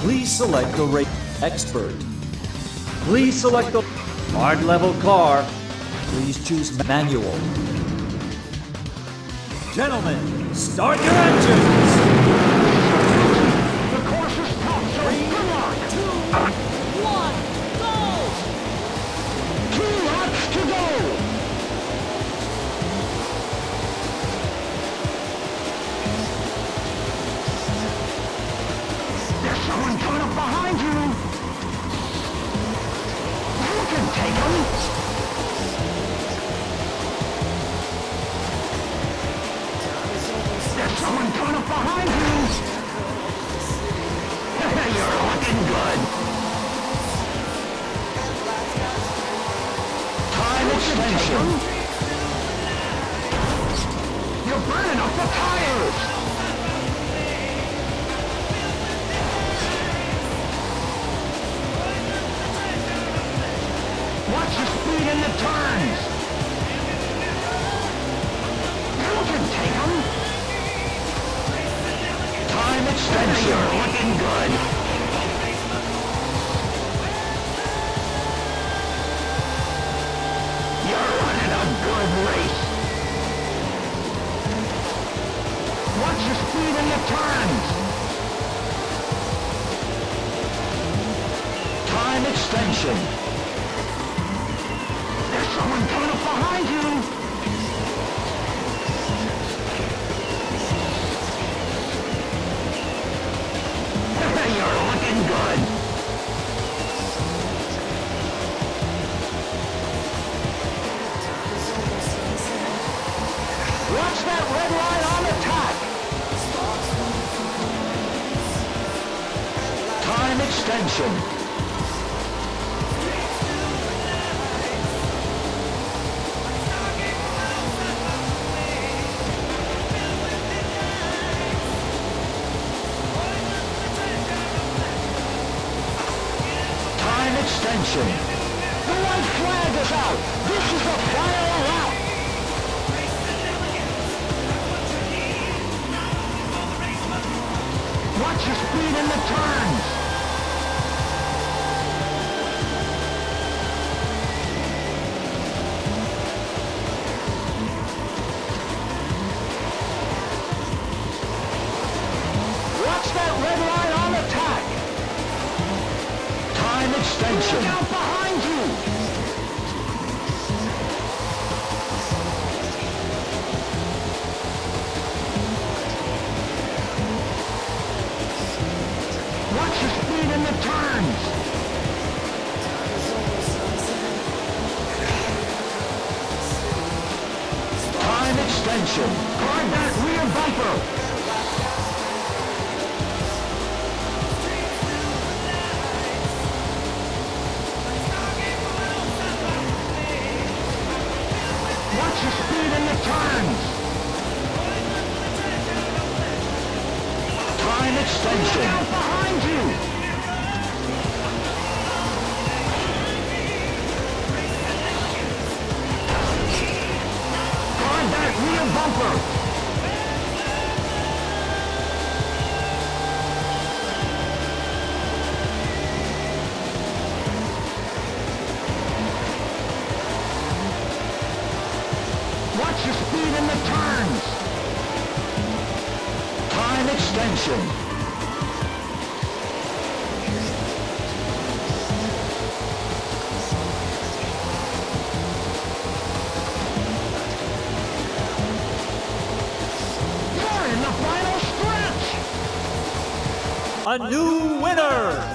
Please select the race expert. Please select the hard level car. Please choose manual. Gentlemen, start your engines. The course is tough, so come on! 2, 1, go! 2 laps to go! There's someone coming up behind you! You can take him! There's someone coming up behind you! You're looking good! Time extension! You're burning up the tires! Watch your speed in the turns! You can take them! Time extension! You're looking good! You're running a good race! Watch your speed in the turns! Time extension! There's someone coming up behind you! You're looking good! Watch that red line on the track! Time extension! Time extension! The white flag is out! This is the final lap! Watch your speed in the turns! Watch that red line on the track! Time extension! Look out behind you! Watch your speed in the turns! Time extension! Guard that rear bumper! Watch your speed in the turns! Time extension! Look out behind you! Guard that rear bumper! Watch your speed in the turns! Time extension! You're in the final stretch! A new winner!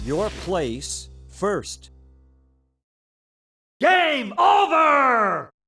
your place first. Game over!